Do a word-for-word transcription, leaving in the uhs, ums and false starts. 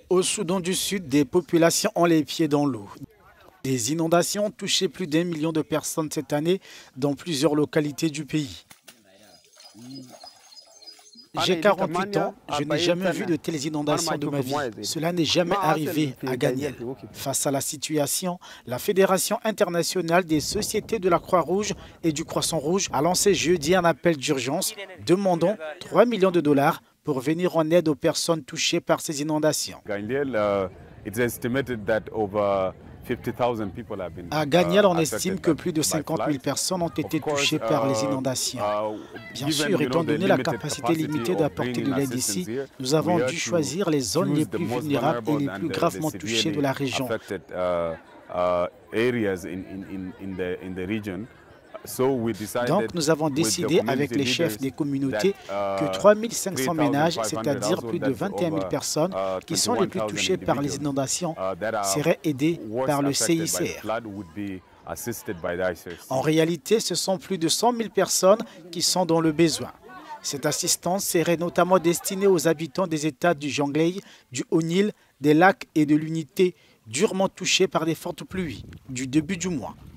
Au Soudan du Sud, des populations ont les pieds dans l'eau. Des inondations ont touché plus d'un million de personnes cette année dans plusieurs localités du pays. J'ai quarante-huit ans, je n'ai jamais vu de telles inondations de ma vie. Cela n'est jamais arrivé à Ganiel. Face à la situation, la Fédération internationale des sociétés de la Croix-Rouge et du Croissant-Rouge a lancé jeudi un appel d'urgence demandant trois millions de dollars pour venir en aide aux personnes touchées par ces inondations. À Ganiel, on estime que plus de cinquante mille personnes ont été touchées par les inondations. Bien sûr, étant donné la capacité limitée d'apporter de l'aide ici, nous avons dû choisir les zones les plus vulnérables et les plus gravement touchées de la région. Donc, nous avons décidé avec les chefs des communautés que trois mille cinq cents ménages, c'est-à-dire plus de vingt et un mille personnes qui sont les plus touchées par les inondations, seraient aidés par le C I C R. En réalité, ce sont plus de cent mille personnes qui sont dans le besoin. Cette assistance serait notamment destinée aux habitants des États du Jonglei, du Haut-Nil, des lacs et de l'Unité, durement touchés par des fortes pluies du début du mois.